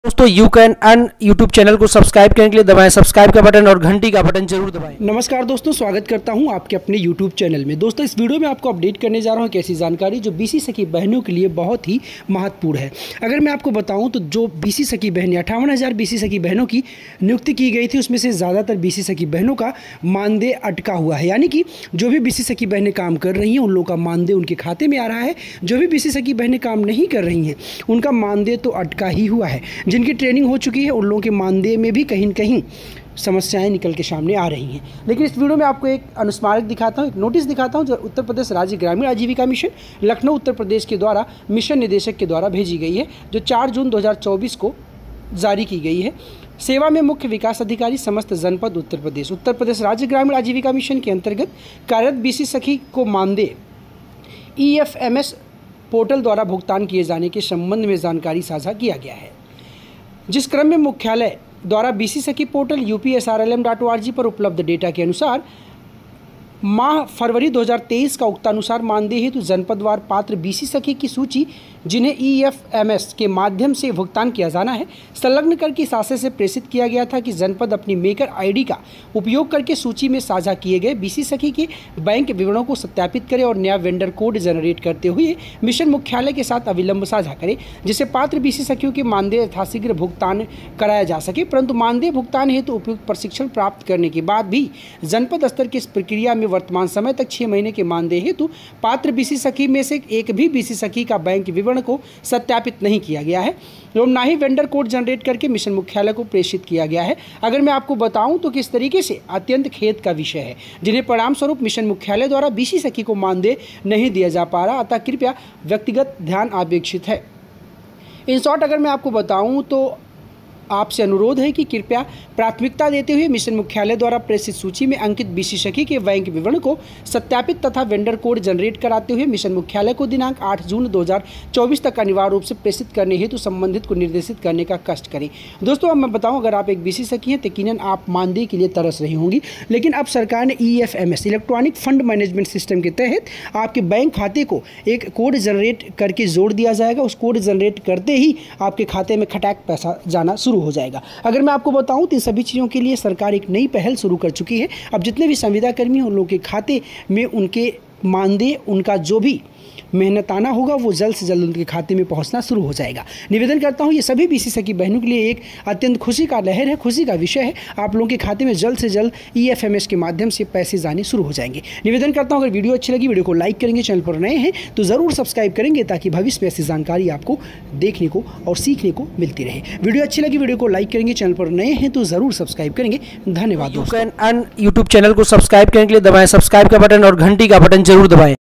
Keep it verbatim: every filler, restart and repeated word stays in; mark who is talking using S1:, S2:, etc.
S1: दोस्तों you can earn YouTube channel को subscribe करने के लिए दबाएं सब्सक्राइब का बटन और घंटी का बटन जरूर दबाएं।
S2: नमस्कार दोस्तों, स्वागत करता हूं आपके अपने यूट्यूब चैनल में। दोस्तों इस वीडियो में आपको अपडेट करने जा रहा हूं एक ऐसी जानकारी जो बीसी सखी बहनों के लिए बहुत ही महत्वपूर्ण है। अगर मैं आपको बताऊं तो जो बीसी सखी बहनें अट्ठावन हज़ार बीसी सखी बहनों की नियुक्ति की गई थी, उसमें से ज़्यादातर बीसी सखी बहनों का मानदेय अटका हुआ है। यानी कि जो भी बीसी सखी बहनें काम कर रही हैं उन लोगों का मानदेय उनके खाते में आ रहा है। जो भी बीसी सखी बहनें काम नहीं कर रही हैं उनका मानदेय तो अटका ही हुआ है। जिनकी ट्रेनिंग हो चुकी है उन लोगों के मानदेय में भी कहीं न कहीं समस्याएं निकल के सामने आ रही हैं। लेकिन इस वीडियो में आपको एक अनुस्मारक दिखाता हूं, एक नोटिस दिखाता हूं जो उत्तर प्रदेश राज्य ग्रामीण आजीविका मिशन लखनऊ उत्तर प्रदेश के द्वारा मिशन निदेशक के द्वारा भेजी गई है, जो चार जून दो हज़ार चौबीस को जारी की गई है। सेवा में मुख्य विकास अधिकारी समस्त जनपद उत्तर प्रदेश उत्तर प्रदेश राज्य ग्रामीण आजीविका मिशन के अंतर्गत कार्यरत बीसी सखी को मानदेय E F M S portal द्वारा भुगतान किए जाने के संबंध में जानकारी साझा किया गया है। जिस क्रम में मुख्यालय द्वारा BC Sakhi portal U P S R L M dot O R G पर उपलब्ध डेटा के अनुसार माह फरवरी दो हज़ार तेईस का उक्तानुसार मानदेय हेतु जनपदवार पात्र बीसी सखी की सूची जिन्हें ई एफ एम एस के माध्यम से भुगतान किया जाना है संलग्न कर की शाखा से प्रेषित किया गया था कि जनपद अपनी मेकर आईडी का उपयोग करके सूची में साझा किए गए बीसी सखी के बैंक विवरणों को सत्यापित करे और नया वेंडर कोड जनरेट करते हुए मिशन मुख्यालय के साथ अविलंब साझा करे, जिससे पात्र बीसी सखियों के मानदेय यथाशीघ्र भुगतान कराया जा सके। परंतु मानदेय भुगतान हेतु तो उपयुक्त प्रशिक्षण प्राप्त करने के बाद भी जनपद स्तर की इस प्रक्रिया में वर्तमान समय तक छह महीने के मानदेय हेतु पात्र बीसी सखी में से एक भी बीसी सखी का बैंक विवरण को सत्यापित नहीं किया गया है एवं ना ही वेंडर कोड जनरेट करके मिशन मुख्यालय को प्रेषित किया गया है। अगर मैं आपको बताऊं तो किस तरीके से अत्यंत खेद का विषय है, जिन्हें परिणाम स्वरूप मिशन मुख्यालय द्वारा बीसी सखी को मानदेय नहीं दिया जा पा रहा, अतः कृपया व्यक्तिगत ध्यान अपेक्षित है। इन शॉर्ट अगर मैं आपको बताऊं तो आपसे अनुरोध है कि कृपया प्राथमिकता देते हुए मिशन मुख्यालय द्वारा प्रेषित सूची में अंकित बीसी सखी के बैंक विवरण को सत्यापित तथा वेंडर कोड जनरेट कराते हुए मिशन मुख्यालय को दिनांक आठ जून दो हज़ार चौबीस तक अनिवार्य रूप से प्रेषित करने हेतु संबंधित को निर्देशित करने का कष्ट करें। दोस्तों अब मैं बताऊं, अगर आप एक बीसी सखी हैं तो यकीनन आप मानदेय के लिए तरस रही होंगी, लेकिन अब सरकार ने E F M S electronic fund management system के तहत आपके बैंक खाते को एक कोड जनरेट करके जोड़ दिया जाएगा। उस कोड जनरेट करते ही आपके खाते में खटाक पैसा जाना शुरू हो जाएगा। अगर मैं आपको बताऊं तो इन सभी चीज़ों के लिए सरकार एक नई पहल शुरू कर चुकी है। अब जितने भी संविदा कर्मी हैं उन लोगों के खाते में उनके मानदेय, उनका जो भी मेहनताना होगा वो जल्द से जल्द उनके खाते में पहुंचना शुरू हो जाएगा। निवेदन करता हूं ये सभी बीसी सखी बहनों के लिए एक अत्यंत खुशी का लहर है, खुशी का विषय है। आप लोगों के खाते में जल्द से जल्द ई एफ एम एस के माध्यम से पैसे जाने शुरू हो जाएंगे। निवेदन करता हूं अगर वीडियो अच्छी लगी वीडियो को लाइक करेंगे, चैनल पर नए हैं तो ज़रूर सब्सक्राइब करेंगे ताकि भविष्य में ऐसी जानकारी आपको देखने को और सीखने को मिलती रहे। वीडियो अच्छी लगी वीडियो को लाइक करेंगे, चैनल पर नए हैं तो ज़रूर सब्सक्राइब करेंगे। धन्यवाद।
S1: You can earn YouTube channel को सब्सक्राइब करने के लिए दबाएं सब्सक्राइब का बटन और घंटी का बटन जरूर दबाएं।